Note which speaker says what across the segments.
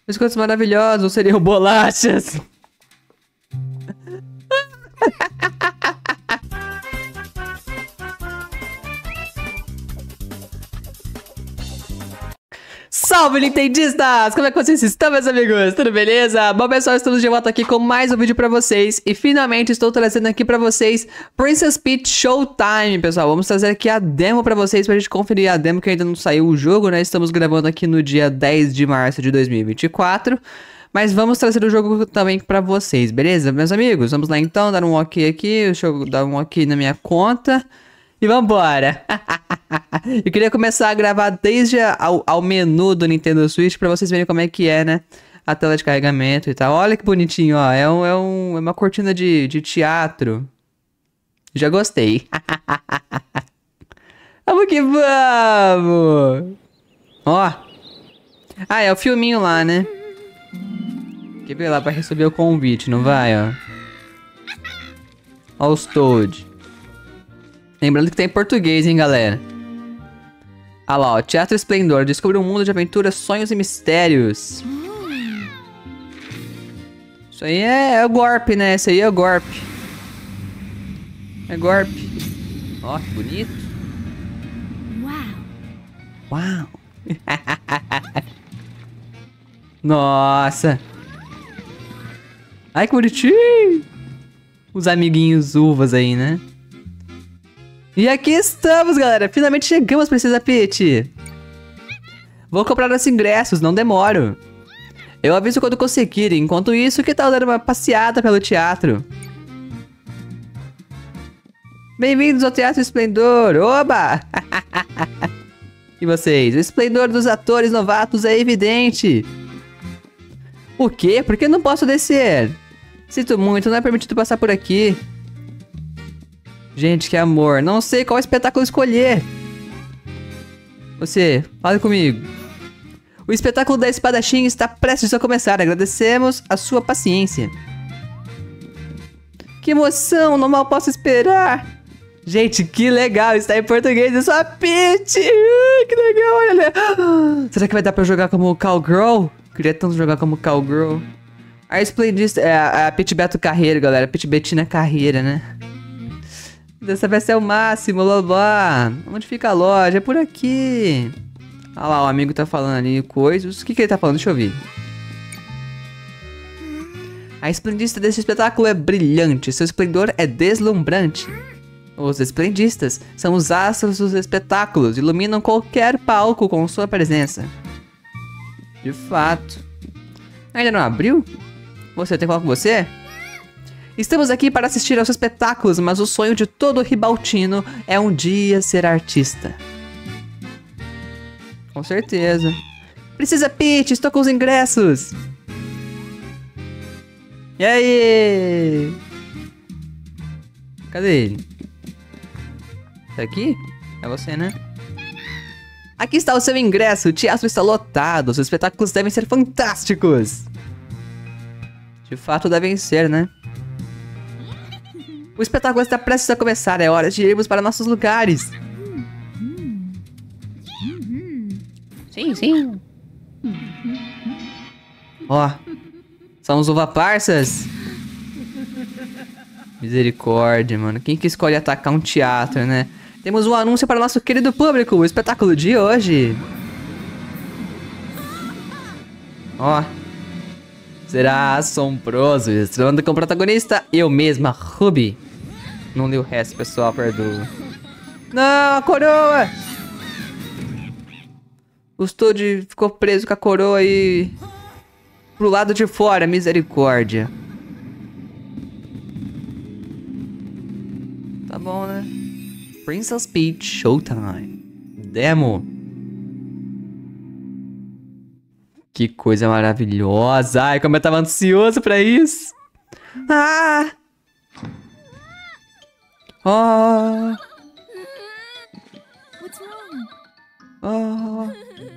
Speaker 1: Biscoitos maravilhosos seriam bolachas. Salve, Nintendistas! Como é que vocês estão, meus amigos? Tudo beleza? Bom, pessoal, estamos de volta aqui com mais um vídeo pra vocês. E finalmente estou trazendo aqui pra vocês Princess Peach Showtime, pessoal. Vamos trazer aqui a demo pra vocês, pra gente conferir a demo, que ainda não saiu o jogo, né? Estamos gravando aqui no dia 10 de março de 2024. Mas vamos trazer o jogo também pra vocês, beleza? Meus amigos, vamos lá então, dar um ok aqui. Deixa eu dar um ok na minha conta. E vambora! Eu queria começar a gravar desde ao menu do Nintendo Switch pra vocês verem como é que é, né? A tela de carregamento e tal. Olha que bonitinho, ó. É uma cortina de teatro. Já gostei. Vamos que vamos! Ó. Ah, é o filminho lá, né? Quer ver lá pra receber o convite, não vai, ó? Ó os Toad. Lembrando que tem em português, hein, galera? Ah lá, ó. Teatro Esplendor. Descubra um mundo de aventuras, sonhos e mistérios. Isso aí é o golpe, né? Isso aí é o golpe. É golpe. Ó, que bonito. Uau. Nossa. Ai, que bonitinho. Os amiguinhos uvas aí, né? E aqui estamos, galera. Finalmente chegamos, Princesa Peach. Vou comprar os ingressos, não demoro. Eu aviso quando conseguir. Enquanto isso, que tal dar uma passeada pelo teatro? Bem-vindos ao Teatro Esplendor. Oba! E vocês? O esplendor dos atores novatos é evidente. O quê? Por que não posso descer? Sinto muito, não é permitido passar por aqui. Gente, que amor. Não sei qual espetáculo escolher. Você, fale comigo. O espetáculo da espadachim está prestes a começar. Agradecemos a sua paciência. Que emoção, não mal posso esperar. Gente, que legal. Está em português. Eu sou a Peach. Que legal, olha. Será que vai dar pra jogar como Cowgirl? Queria tanto jogar como Cowgirl. A esplendista é a Peach Beto Carreira, galera. Peach Bettina Carreira, né? Dessa vai ser o máximo, blá. Onde fica a loja? É por aqui. Olha lá, o amigo tá falando ali coisas. O que ele tá falando? Deixa eu ouvir. A esplendista desse espetáculo é brilhante. Seu esplendor é deslumbrante. Os esplendistas são os astros dos espetáculos. Iluminam qualquer palco com sua presença. De fato. Ainda não abriu? Você tem que falar com você? Estamos aqui para assistir aos espetáculos, mas o sonho de todo ribaltino é um dia ser artista. Com certeza. Princesa Peach, estou com os ingressos. E aí? Cadê ele? Tá aqui? É você, né? Aqui está o seu ingresso. O teatro está lotado. Os espetáculos devem ser fantásticos. De fato, devem ser, né? O espetáculo está prestes a começar, é hora de irmos para nossos lugares. Sim. Ó, são os uva-parças. Misericórdia, mano. Quem que escolhe atacar um teatro, né? Temos um anúncio para o nosso querido público, o espetáculo de hoje. Ó. Será assombroso, estrelando como protagonista eu mesma, Ruby. Não li o resto, pessoal, perdoa. Não, a coroa! O Toad ficou preso com a coroa e... pro lado de fora, misericórdia. Tá bom, né? Princess Peach Showtime. Demo. Que coisa maravilhosa. Ai, como eu tava ansioso pra isso. Ah! Oh! Oh!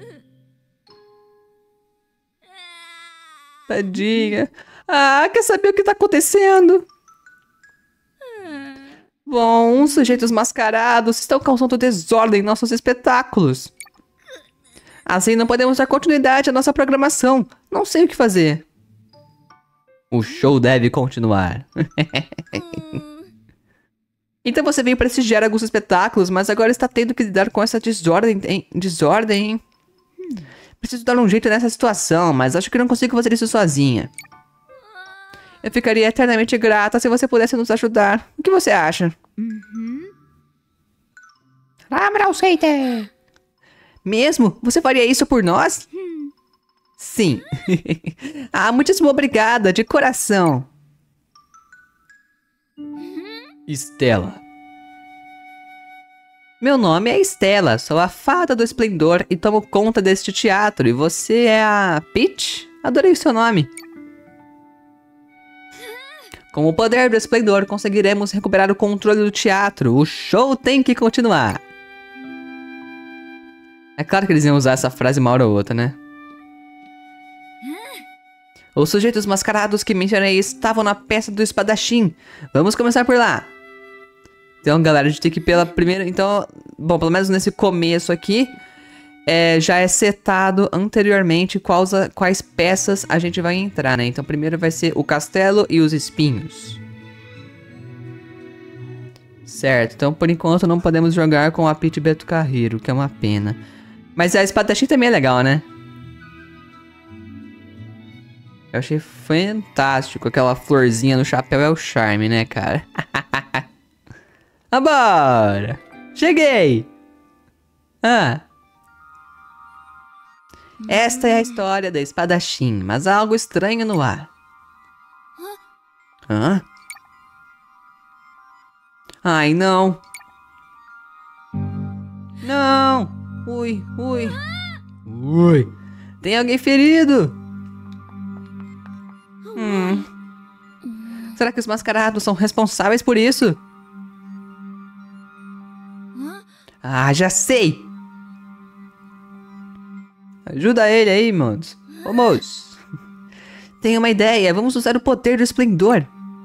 Speaker 1: Tadinha. Ah, quer saber o que tá acontecendo? Bom, uns sujeitos mascarados estão causando desordem em nossos espetáculos. Assim não podemos dar continuidade à nossa programação. Não sei o que fazer. O show deve continuar. Então você veio prestigiar alguns espetáculos, mas agora está tendo que lidar com essa desordem, hein? Preciso dar um jeito nessa situação, mas acho que não consigo fazer isso sozinha. Eu ficaria eternamente grata se você pudesse nos ajudar. O que você acha? Mesmo? Você faria isso por nós? Sim. Ah, muitíssimo obrigada, de coração. Estela. Meu nome é Estela, sou a fada do esplendor e tomo conta deste teatro. E você é a Peach? Adorei o seu nome. Com o poder do esplendor, conseguiremos recuperar o controle do teatro. O show tem que continuar. É claro que eles iam usar essa frase uma hora ou outra, né? Os sujeitos mascarados que mencionei estavam na peça do espadachim. Vamos começar por lá. Então, galera, a gente tem que ir pela primeira... Então, bom, pelo menos nesse começo aqui, já é setado anteriormente quais peças a gente vai entrar, né? Então, primeiro vai ser o castelo e os espinhos. Certo, então por enquanto não podemos jogar com a Peach Beto Carreiro, que é uma pena. Mas a espadachim também é legal, né? Eu achei fantástico. Aquela florzinha no chapéu é o charme, né, cara? Vambora! Cheguei! Esta é a história da espadachim, mas há algo estranho no ar. Ai, não! Não! Ui! Tem alguém ferido! Será que os mascarados são responsáveis por isso? Ah, já sei! Ajuda ele aí, moço. Ô, moço. Tenho uma ideia. Vamos usar o poder do esplendor.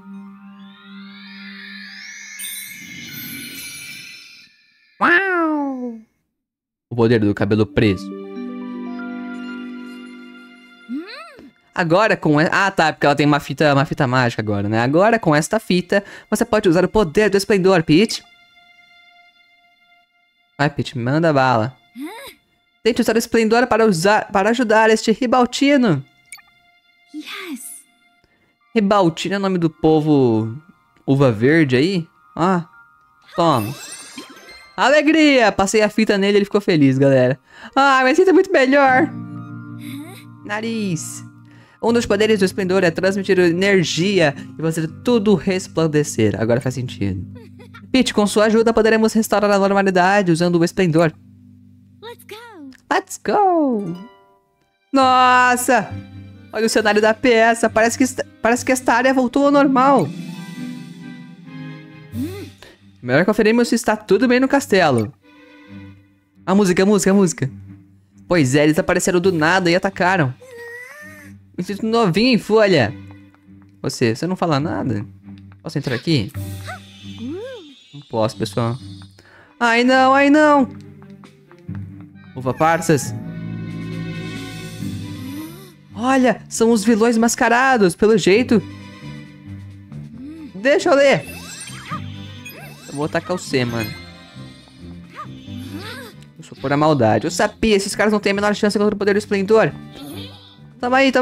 Speaker 1: Uau! O poder do cabelo preso. Agora com... Ah, tá, porque ela tem uma fita mágica agora, né? Agora com esta fita, você pode usar o poder do esplendor, Peach. Vai, Peach, manda bala. Tente usar o esplendor para ajudar este Ribaltino. Ribaltino é o nome do povo uva verde aí? Toma. Alegria! Passei a fita nele e ele ficou feliz, galera. Minha fita é muito melhor. Nariz. Um dos poderes do esplendor é transmitir energia e fazer tudo resplandecer. Agora faz sentido. Peach, com sua ajuda poderemos restaurar a normalidade usando o esplendor. Let's go! Nossa! Olha o cenário da peça. Parece que esta área voltou ao normal. Melhor conferirmos se está tudo bem no castelo. A música. Pois é, eles apareceram do nada e atacaram. Me sinto novinho em folha. Você não fala nada? Posso entrar aqui? Não posso, pessoal. Ai, não. Uva Parsas. Olha, são os vilões mascarados, pelo jeito. Deixa eu ler. Eu vou atacar o C, mano. Eu sou por a maldade. Eu sabia, esses caras não têm a menor chance contra o poder do esplendor. Tamo aí.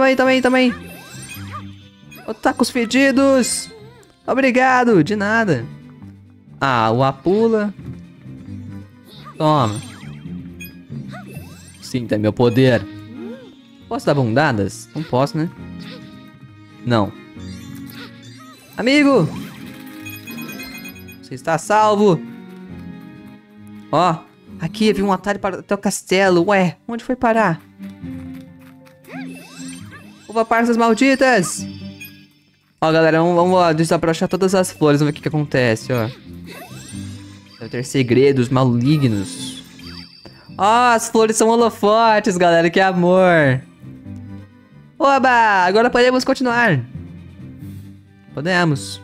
Speaker 1: Otakus fedidos. Obrigado, de nada. O Apula. Toma. Sinta meu poder. Posso dar bundadas? Não posso, né? Não. Amigo! Você está salvo. Aqui havia um atalho para até o castelo. Ué, onde foi parar? Uva Parsas malditas! Galera, vamos desabrochar todas as flores. Vamos ver o que acontece, Deve ter segredos malignos. As flores são holofotes, galera. Que amor. Oba! Agora podemos continuar. Podemos.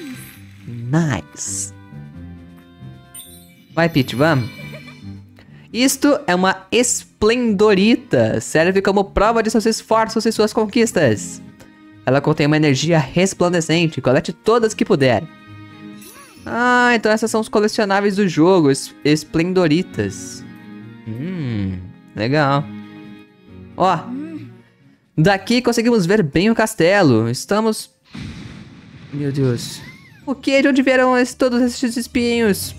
Speaker 1: Nice. Vai, Peach, vamos. Isto é uma Esplendorita. Serve como prova de seus esforços e suas conquistas. Ela contém uma energia resplandecente. Colete todas que puder. Ah, então essas são os colecionáveis do jogo. Esplendoritas. Legal. Ó. Daqui conseguimos ver bem o castelo. Estamos... Meu Deus. O que? De onde vieram todos esses espinhos?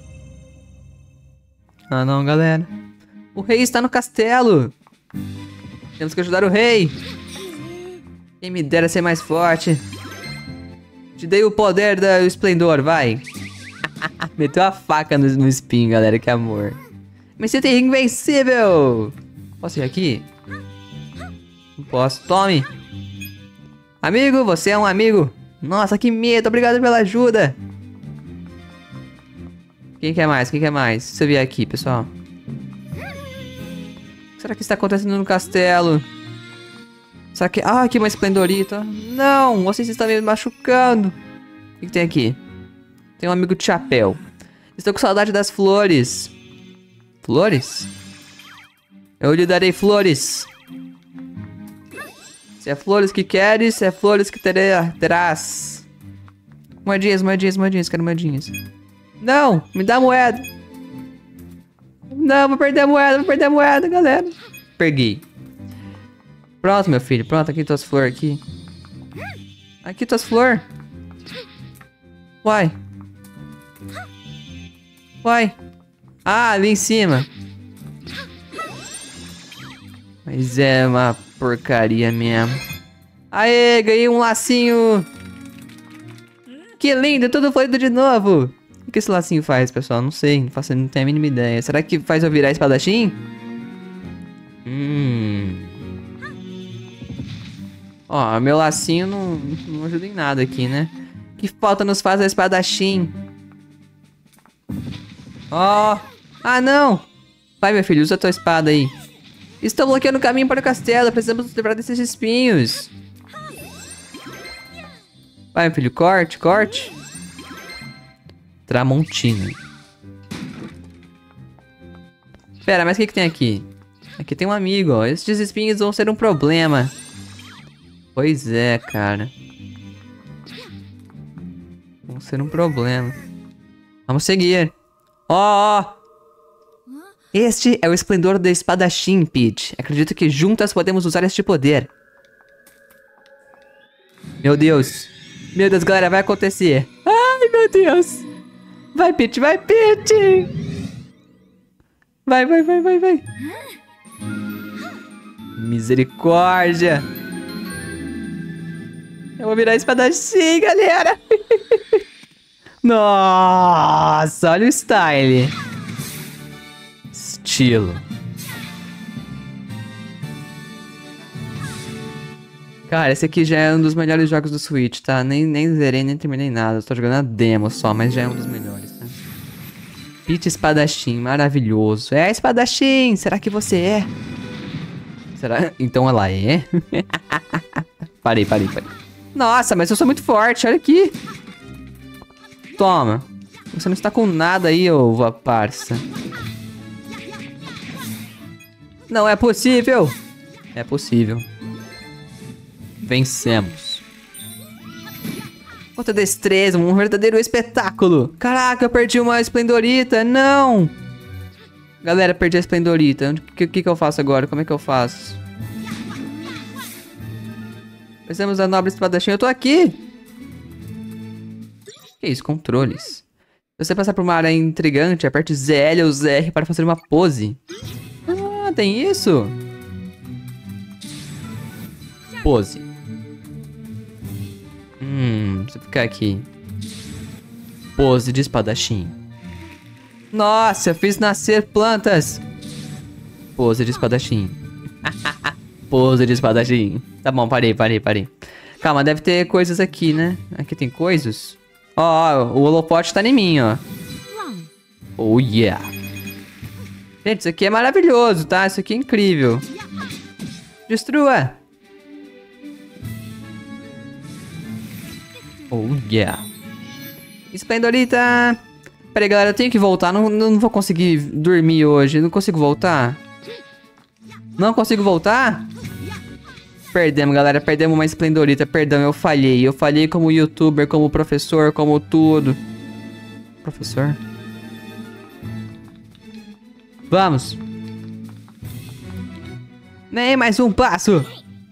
Speaker 1: Ah, não, galera. O rei está no castelo. Temos que ajudar o rei. Quem me dera ser mais forte. Te dei o poder do esplendor, vai. Meteu a faca no espinho, galera. Que amor. Me sinto invencível. Posso ir aqui? Não posso. Tome. Amigo, você é um amigo. Nossa, que medo. Obrigado pela ajuda. Quem quer mais? Quem quer mais? Se eu vier aqui, pessoal. O que será que está acontecendo no castelo? Será que... Ah, aqui uma esplendorita. Não, vocês estão me machucando. O que tem aqui? Tem um amigo de chapéu. Estou com saudade das flores. Flores? Eu lhe darei flores. Se é flores que queres, se é flores que terás. Moedinhas, moedinhas, moedinhas. Quero moedinhas. Não, me dá moeda. Não, vou perder a moeda, galera. Peguei. Pronto, meu filho, pronto, aqui tuas flores aqui. Aqui tuas flores. Uai. Uai. Ah, ali em cima. Mas é uma porcaria mesmo. Aê, ganhei um lacinho. Que lindo, tudo florido de novo. O que esse lacinho faz, pessoal? Não sei, não tenho a mínima ideia. Será que faz eu virar espadachim? Ó, meu lacinho não ajuda em nada aqui, né? Que falta nos faz a espadachim? Ó. Ah, não. Vai, meu filho, usa a tua espada aí. Estão bloqueando o caminho para o castelo. Precisamos nos livrar desses espinhos. Vai, meu filho, corte, corte. Tramontina. Pera, mas o que tem aqui? Aqui tem um amigo, ó. Esses espinhos vão ser um problema. Pois é, cara. Vão ser um problema. Vamos seguir. Ó. Este é o esplendor do espadachim, Peach. Acredito que juntas podemos usar este poder. Meu Deus. Meu Deus, galera, vai acontecer. Ai, meu Deus. Vai, Peach, vai, Peach. Vai, vai, vai, vai, vai. Misericórdia. Eu vou virar espadachim, galera. Nossa, olha o style. Estilo. Cara, esse aqui já é um dos melhores jogos do Switch, tá? Nem zerei, nem terminei nada. Tô jogando a demo só, mas já é um dos melhores, tá? Peach espadachim, maravilhoso. É espadachim, será que você é? Será? Então ela é? Parei. Nossa, mas eu sou muito forte, olha aqui. Toma. Você não está com nada aí, ô parça. Não é possível. É possível. Vencemos. Quanta destreza, um verdadeiro espetáculo. Caraca, eu perdi uma esplendorita. Não. Galera, perdi a esplendorita. O que eu faço agora? Como é que eu faço? Precisamos da nobre espadachim. Eu tô aqui. Que isso? Controles. Se você passar por uma área intrigante, aperte ZL ou ZR para fazer uma pose. Ah, tem isso? Pose. Deixa eu ficar aqui. Pose de espadachim. Nossa, eu fiz nascer plantas. Pose de espadachim. Pose de espadachim. Tá bom, parei. Calma, deve ter coisas aqui, né? Aqui tem coisas. Ó, o holofote tá em mim, ó. Oh, yeah. Gente, isso aqui é maravilhoso, tá? Isso aqui é incrível. Destrua. Oh, yeah. Esplendorita. Pera aí, galera, eu tenho que voltar. Não vou conseguir dormir hoje. Não consigo voltar. Não consigo voltar? Perdemos, galera. Perdemos uma Esplendorita. Perdão, eu falhei. Eu falhei como youtuber, como professor, como tudo. Professor? Vamos. Nem mais um passo.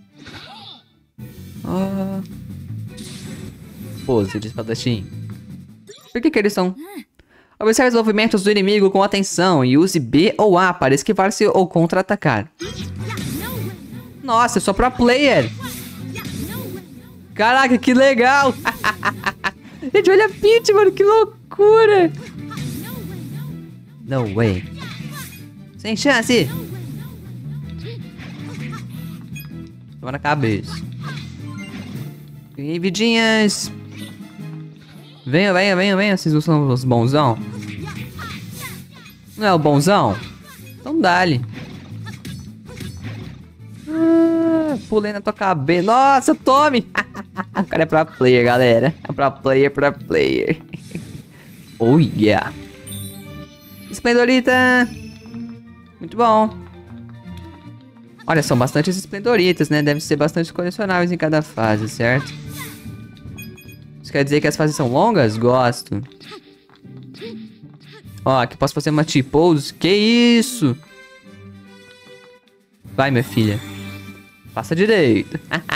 Speaker 1: Oh. Pose de espadachim. Por que eles são... Observe os movimentos do inimigo com atenção e use B ou A para esquivar-se ou contra-atacar. Nossa, eu sou pro player. Caraca, que legal. Gente, olha a Peach, mano, que loucura. No way. Sem chance. Toma na cabeça. E aí, vidinhas. Venha, venha, venha, venha. Vocês não são os bonzão? Não é o bonzão? Então dá-lhe. Pulei na tua cabeça. Nossa, tome! O cara é pra player, galera. É pra player, pra player. Oh, yeah. Esplendorita. Muito bom. Olha, são bastantes esplendoritas, né? Devem ser bastante colecionáveis em cada fase, certo? Isso quer dizer que as fases são longas? Gosto. Ó, aqui posso fazer uma T-pose. Que isso? Vai, minha filha. Passa direito.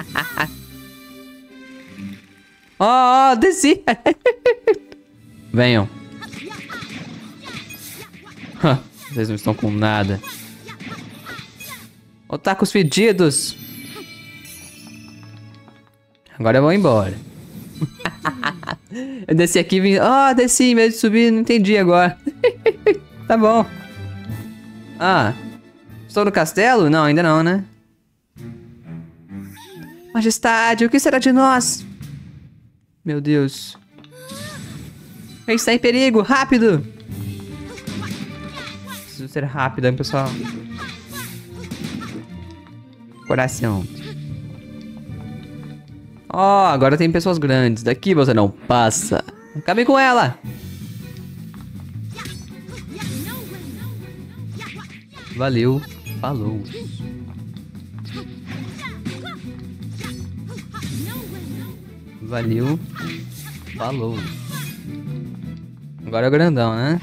Speaker 1: Ó, desci. Venham. Vocês não estão com nada. Otakus fedidos. Agora eu vou embora. Eu desci aqui e vim... desci em vez de subir. Não entendi agora. Tá bom. Estou no castelo? Não, ainda não, né? Majestade, o que será de nós? Meu Deus. Ele está em perigo, rápido! Preciso ser rápido, hein, pessoal. Coração. Agora tem pessoas grandes. Daqui você não passa. Acabe com ela! Valeu, falou. Valeu, falou. Agora é o grandão, né?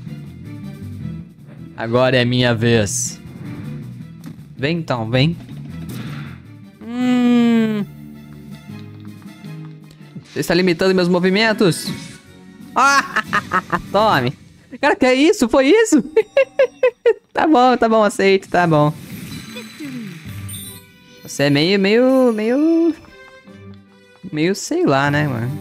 Speaker 1: Agora é minha vez. Vem então, vem. Você está limitando meus movimentos? Tome. Cara, que é isso? Foi isso? Tá bom, aceito, tá bom. Você é meio sei lá, né, mano?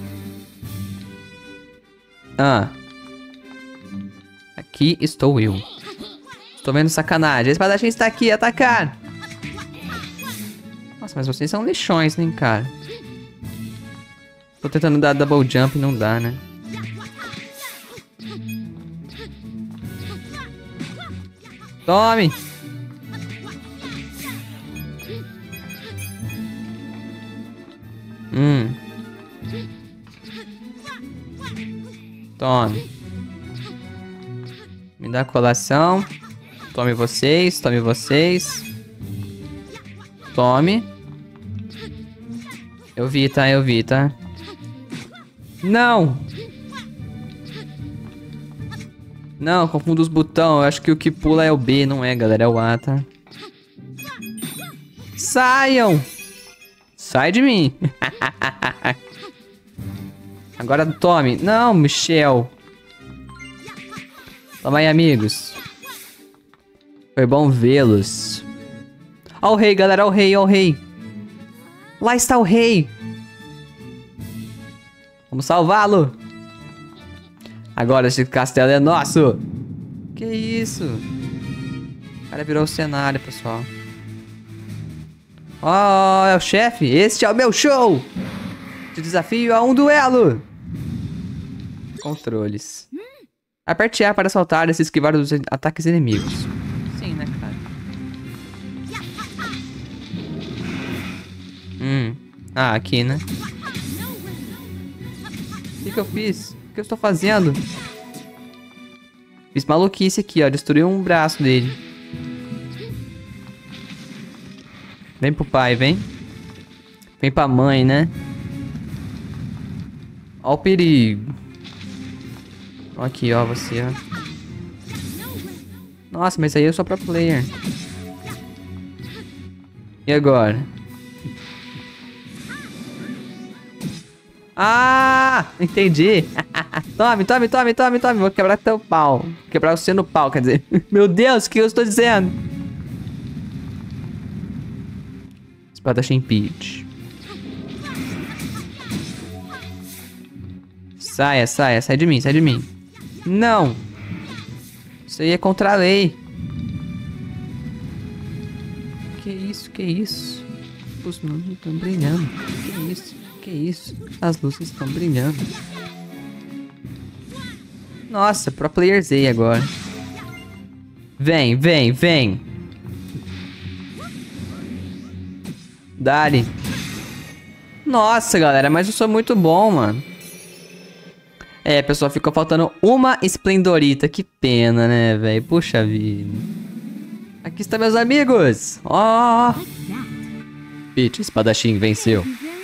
Speaker 1: Aqui estou eu. Estou vendo sacanagem. A espadachim está aqui, atacar. Nossa, mas vocês são lixões, né, cara? Tô tentando dar double jump e não dá, né? Tome! Tome. Me dá colação. Tome vocês, tome vocês. Tome. Eu vi, tá? Eu vi, tá? Não! Não, confundo os botões. Eu acho que o que pula é o B, não é, galera. É o A, tá? Saiam! Sai de mim! Agora tome. Não, Michel. Toma aí, amigos. Foi bom vê-los. Ó o rei, galera. Ó o rei, ó o rei. Lá está o rei. Vamos salvá-lo. Agora esse castelo é nosso. Que isso? O cara virou o cenário, pessoal. Ó, é o chefe. Este é o meu show. Te desafio a um duelo. Controles. Aperte A para saltar e se esquivar dos ataques inimigos. Sim, né, cara? Aqui, né? O que eu fiz? O que eu estou fazendo? Fiz maluquice aqui, ó. Destruiu um braço dele. Vem pro pai, vem. Vem pra mãe, né? Ó o perigo. Ó aqui, ó, você, ó. Nossa, mas aí eu sou pro player. E agora? Ah, entendi. Tome, tome, tome, tome, tome. Vou quebrar teu pau. Quebrar você no pau, quer dizer. Meu Deus, o que eu estou dizendo? Espadachim Peach. Saia, saia, sai de mim, sai de mim. Não. Isso aí é contra a lei. Que isso, que isso? Os nomes estão brilhando. Que isso, que isso? As luzes estão brilhando. Nossa, pro player Z agora. Vem, vem, vem. Dali. Nossa, galera, mas eu sou muito bom, mano. É, pessoal, ficou faltando uma Esplendorita. Que pena, né, velho? Puxa vida. Aqui estão meus amigos. Ó. Peach, espadachim, venceu.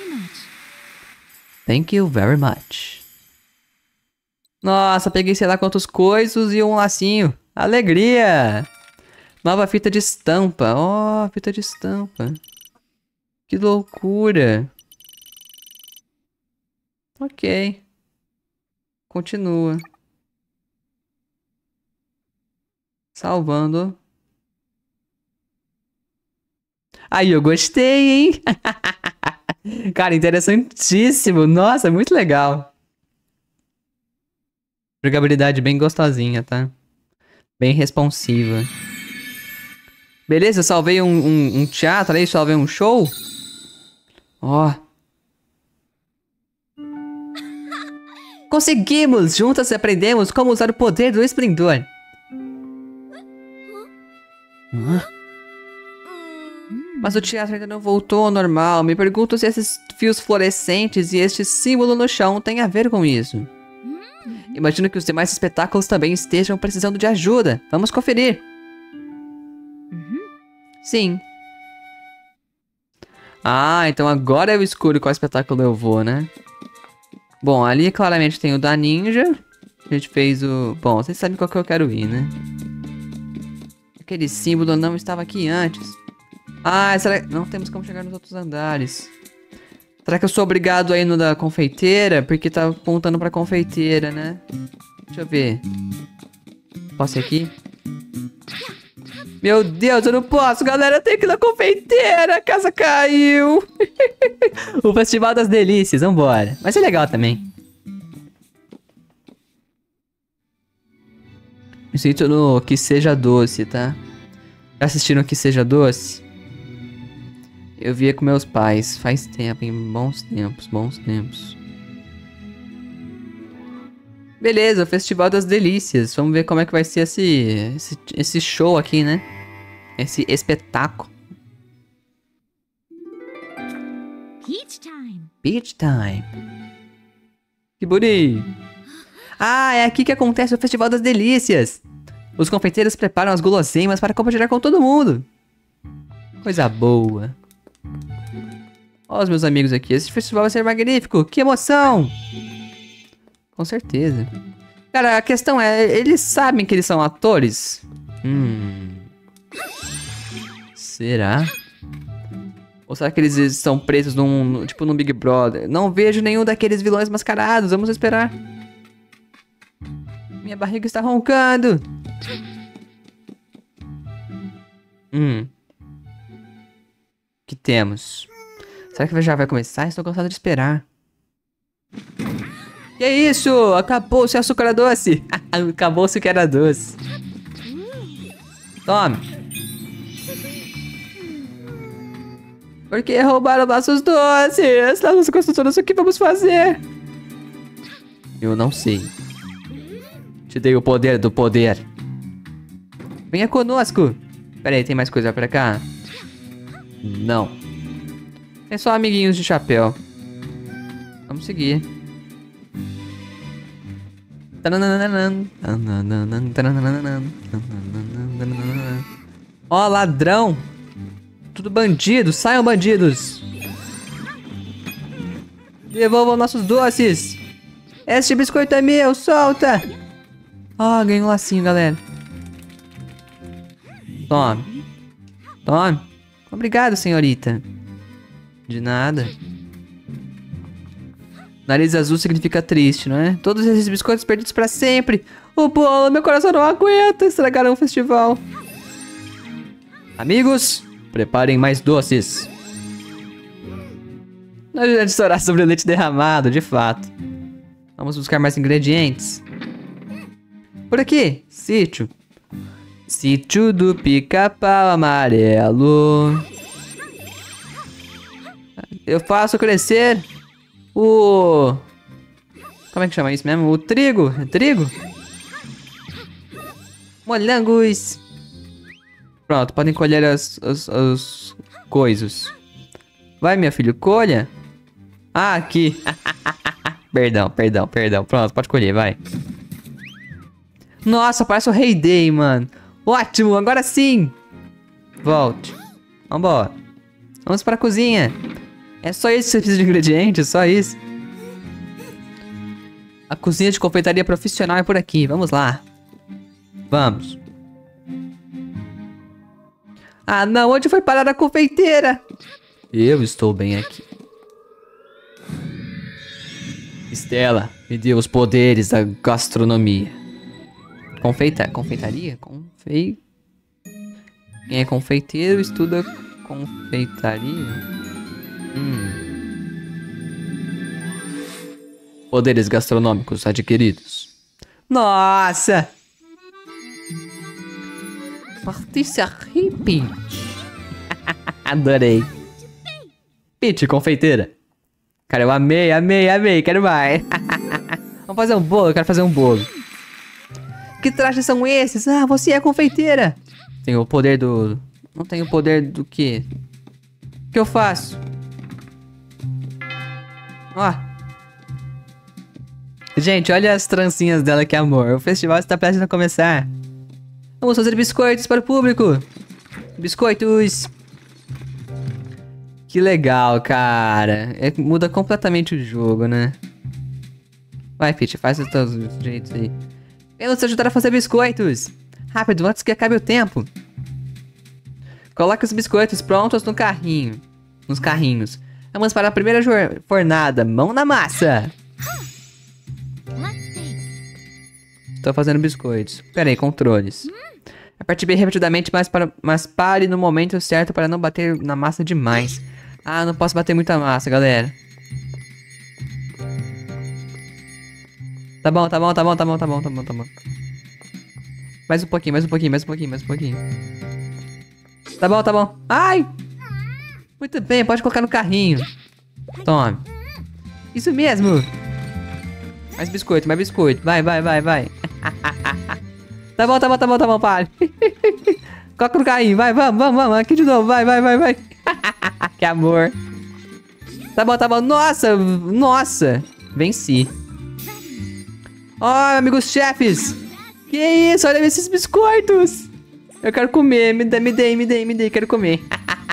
Speaker 1: Thank you very much. Nossa, peguei sei lá quantos coisos e um lacinho. Alegria. Nova fita de estampa. Ó, fita de estampa. Que loucura. Ok. Continua. Salvando. Aí, eu gostei, hein? Cara, interessantíssimo. Nossa, muito legal. Jogabilidade bem gostosinha, tá? Bem responsiva. Beleza, eu salvei um teatro aí, salvei um show. Ó. Conseguimos! Juntas aprendemos como usar o poder do esplendor. Mas o teatro ainda não voltou ao normal. Me pergunto se esses fios fluorescentes e este símbolo no chão têm a ver com isso. Imagino que os demais espetáculos também estejam precisando de ajuda. Vamos conferir. Sim. Ah, então agora eu escolho qual espetáculo eu vou, né? Bom, ali claramente tem o da ninja. A gente fez o... Bom, vocês sabem qual que eu quero ir, né? Aquele símbolo não estava aqui antes. Ah, será que... Não temos como chegar nos outros andares. Será que eu sou obrigado a ir no da confeiteira? Porque tá apontando pra confeiteira, né? Deixa eu ver. Posso ir aqui? Meu Deus, eu não posso, galera. Eu tenho que ir na confeiteira. A casa caiu. O Festival das Delícias, vambora. Mas é legal também. Me sinto no Que Seja Doce, tá? Já assistiram Que Seja Doce? Eu via com meus pais. Faz tempo, em bons tempos, bons tempos. Beleza, o Festival das Delícias. Vamos ver como é que vai ser esse show aqui, né? Esse espetáculo.
Speaker 2: Peach time.
Speaker 1: Peach time. Que bonito. Ah, é aqui que acontece o Festival das Delícias. Os confeiteiros preparam as guloseimas para compartilhar com todo mundo. Coisa boa. Olha os meus amigos aqui. Esse festival vai ser magnífico. Que emoção. Com certeza. Cara, a questão é... Eles sabem que eles são atores? Será? Ou será que eles estão presos tipo num Big Brother? Não vejo nenhum daqueles vilões mascarados. Vamos esperar. Minha barriga está roncando. Que temos? Será que já vai começar? Estou cansado de esperar. Que isso? Acabou-se o açúcar doce. Acabou-se o que era doce. Tome. Por que roubaram nossos doces? Nós gostamos, o que vamos fazer? Eu não sei. Te dei o poder do poder. Venha conosco. Pera aí, tem mais coisa pra cá? Não. Tem só amiguinhos de chapéu. Vamos seguir. Ó, ladrão. Tudo bandido. Saiam, bandidos. Devolvam nossos doces. Este biscoito é meu. Solta. Ó, ganhei um lacinho, galera. Tome. Tome. Obrigado, senhorita. De nada. Nariz azul significa triste, não é? Todos esses biscoitos perdidos pra sempre. O bolo, meu coração não aguenta. Estragaram o festival. Amigos, preparem mais doces. Não adianta estourar sobre o leite derramado, de fato. Vamos buscar mais ingredientes. Por aqui, sítio. Sítio do Pica-Pau Amarelo. Eu faço crescer o... Como é que chama isso mesmo? O trigo. É trigo? Molangos. Pronto, podem colher os coisas. Vai, meu filho, colha. Ah, aqui. Perdão. Pronto, pode colher, vai. Nossa, parece o Rei Day, mano. Ótimo, agora sim. Volte. Vambora. Vamos pra cozinha. É só isso que você precisa de ingredientes, só isso. A cozinha de confeitaria profissional é por aqui, vamos lá. Vamos. Ah, não, onde foi parar a confeiteira? Eu estou bem aqui. Estela, me dê os poderes da gastronomia. Confeitaria? Quem é confeiteiro estuda confeitaria? Poderes gastronômicos adquiridos. Nossa! Patisserie Peach. Adorei. Peach, confeiteira. Cara, eu amei. Quero mais. Vamos fazer um bolo, eu quero fazer um bolo. Que trajes são esses? Ah, você é confeiteira. Tenho o poder do... Não tenho o poder do quê? O que eu faço? Ó. Gente, olha as trancinhas dela, que amor. O festival está prestes a começar. Vamos fazer biscoitos para o público. Biscoitos. Que legal, cara. Muda completamente o jogo, né? Vai, Peach, faz os teus jeitos aí. Vamos te ajudar a fazer biscoitos. Rápido, antes que acabe o tempo. Coloque os biscoitos prontos no carrinho. Nos carrinhos. Vamos para a primeira fornada. Mão na massa. Estou fazendo biscoitos. Pera aí, controles. Aperte bem rapidamente, mas pare no momento certo para não bater na massa demais. Ah, não posso bater muita massa, galera. Tá bom. Mais um pouquinho. Tá bom. Ai! Muito bem, pode colocar no carrinho. Tome. Isso mesmo. Mais biscoito. Vai. Tá bom, pare. Coloca no carrinho, vai, vamos. Aqui de novo, vai. Que amor. Tá bom. Nossa. Venci. Ó, amigos chefes. Que isso, olha esses biscoitos. Eu quero comer, me dê, quero comer.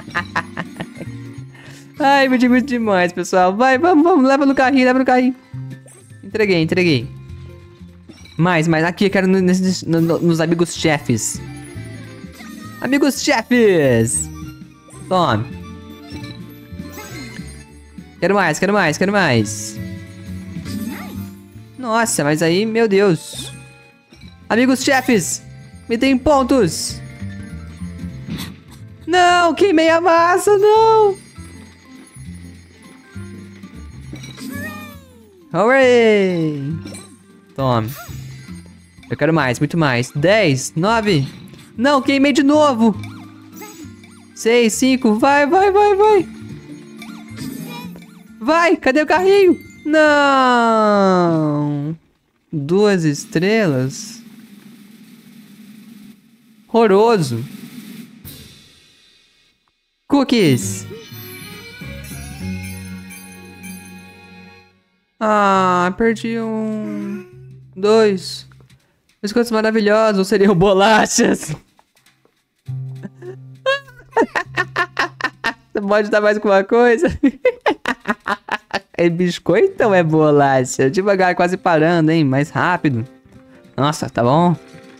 Speaker 1: Ai, me diverti demais, pessoal. Vai, vamos, leva no carrinho. Entreguei. Mais, aqui eu quero nos amigos chefes. Amigos chefes. Tome. Quero mais. Nossa, mas aí, meu Deus. Amigos chefes, me deem pontos. Não, queimei a massa, não. Hooray. Tome. Eu quero mais, muito mais. 10, 9. Não, queimei de novo. 6, 5, vai. Vai, cadê o carrinho? Não. 2 estrelas. Horroroso. Cookies. Ah, perdi um. 2. Biscoitos maravilhosos seriam bolachas. Você pode dar mais alguma coisa? É biscoito ou é bolacha? Devagar, quase parando, hein? Mais rápido. Nossa, tá bom?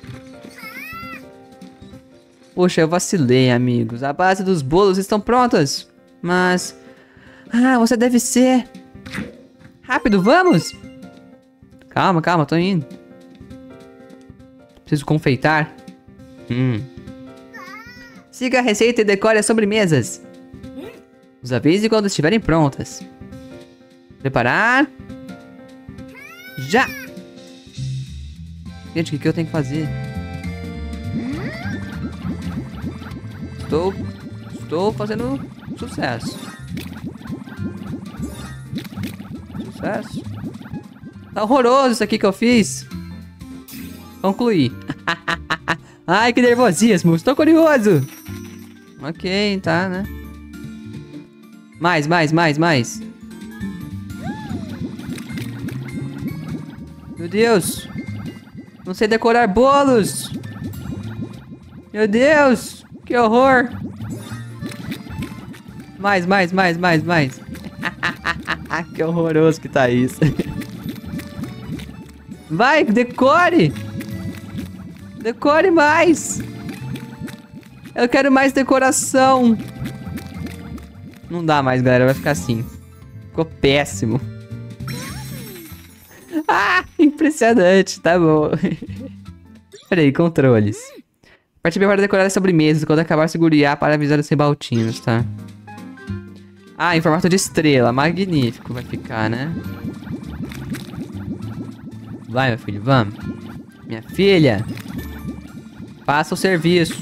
Speaker 1: Poxa, eu vacilei, amigos. A base dos bolos estão prontas. Mas... Ah, você deve ser... Rápido, vamos! Calma, calma, tô indo. Preciso confeitar. Siga a receita e decore as sobremesas. Nos avise quando estiverem prontas. Preparar. Já! Gente, o que eu tenho que fazer? Estou fazendo sucesso. Sucesso. Tá horroroso isso aqui que eu fiz. Concluí. Ai, que nervosismo. Estou curioso. Ok, tá, né? Mais. Meu Deus. Não sei decorar bolos. Meu Deus. Que horror. Mais. Que horroroso que tá isso. Vai, decore. Decore mais. Eu quero mais decoração. Não dá mais, galera. Vai ficar assim. Ficou péssimo. Ah, impressionante. Tá bom. Peraí, controles. Participe para decorar as sobremesas. Quando acabar, segure A para avisar os rebaltinos, tá? Ah, em formato de estrela. Magnífico vai ficar, né? Vai, meu filho, vamos. Minha filha. Faça o serviço.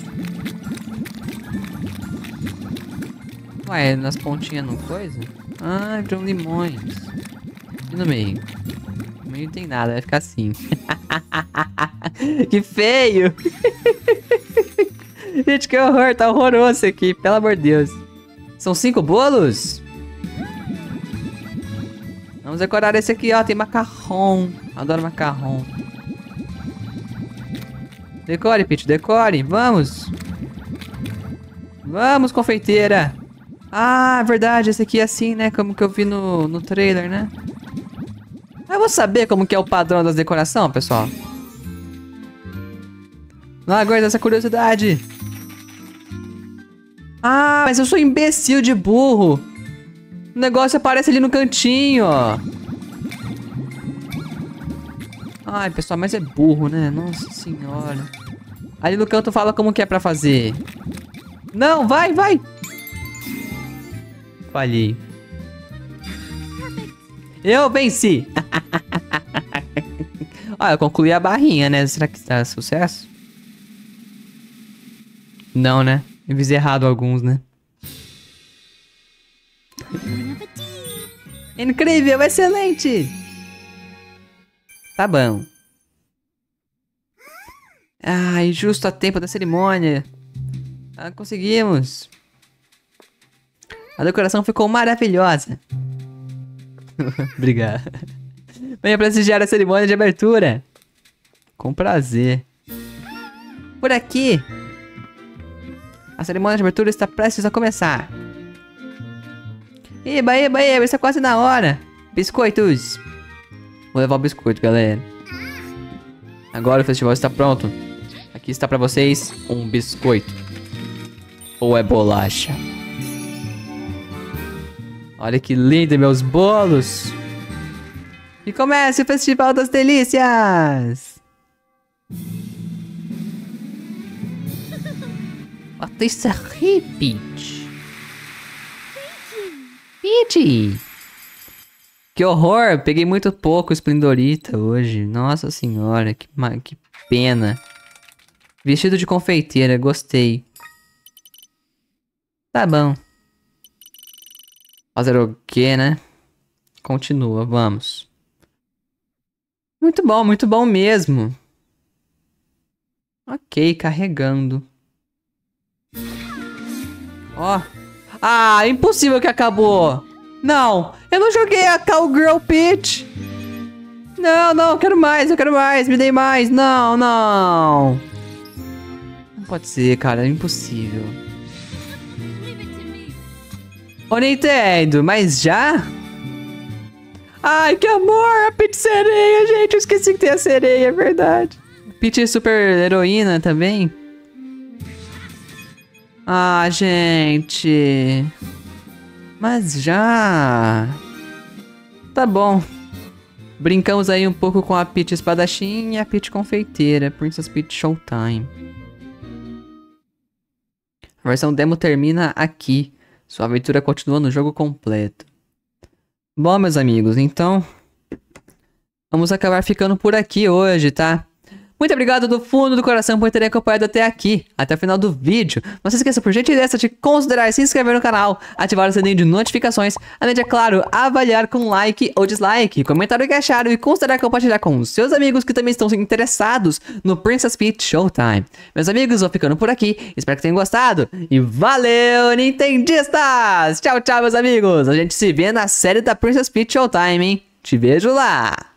Speaker 1: Ué, nas pontinhas não coisa? Ah, viram limões. E no meio? No meio não tem nada, vai ficar assim. Que feio! Gente, que horror, tá horroroso isso aqui, pelo amor de Deus. São 5 bolos? Vamos decorar esse aqui, ó, tem macarrão. Adoro macarrão. Decore, Peach, decore, vamos. Vamos, confeiteira. Ah, verdade, esse aqui é assim, né, como que eu vi no trailer, né? Eu vou saber como que é o padrão das decorações, pessoal. Não aguardo essa curiosidade. Ah, mas eu sou imbecil de burro. O negócio aparece ali no cantinho, ó. Ai, pessoal, mas é burro, né? Nossa senhora. Ali no canto fala como que é pra fazer. Não, vai. Falhei. Eu venci. Ah, eu concluí a barrinha, né? Será que tá sucesso? Não, né? Eu fiz errado alguns, né? Incrível, excelente. Tá bom. Ai, justo a tempo da cerimônia. Ah, conseguimos. A decoração ficou maravilhosa. Obrigado. Venha prestigiar a cerimônia de abertura. Com prazer. Por aqui. A cerimônia de abertura está prestes a começar. Eba, está quase na hora. Biscoitos. Vou levar o biscoito, galera. Agora o festival está pronto. Aqui está pra vocês um biscoito. Ou é bolacha? Olha que lindo, meus bolos. E comece o Festival das Delícias. Bota isso aí, Peach. Peach. Que horror, peguei muito pouco Esplendorita hoje. Nossa senhora, que pena. Vestido de confeiteira, gostei. Tá bom. Fazer o quê, né? Continua, vamos. Muito bom mesmo. Ok, carregando. Ó. Ah, impossível que acabou. Não, eu não joguei a Cowgirl Peach. Não, não, eu quero mais, me dê mais. Não, não. Não pode ser, cara, é impossível. Ô, Nintendo, mas já? Ai, que amor, a Peach sereia, gente, eu esqueci que tem a sereia, é verdade. Peach super heroína também. Ah, gente. Mas já. Tá bom. Brincamos aí um pouco com a Peach espadachim e a Peach confeiteira. Princess Peach Showtime. A versão demo termina aqui. Sua aventura continua no jogo completo. Bom, meus amigos, então vamos acabar ficando por aqui hoje, tá? Muito obrigado do fundo do coração por terem acompanhado até aqui, até o final do vídeo. Não se esqueça, por gentileza, de considerar se inscrever no canal, ativar o sininho de notificações, além de, é claro, avaliar com like ou dislike, comentar o que acharam e considerar compartilhar com os seus amigos que também estão interessados no Princess Peach Showtime. Meus amigos, vou ficando por aqui, espero que tenham gostado e valeu, Nintendistas! Tchau, tchau, meus amigos! A gente se vê na série da Princess Peach Showtime, hein? Te vejo lá!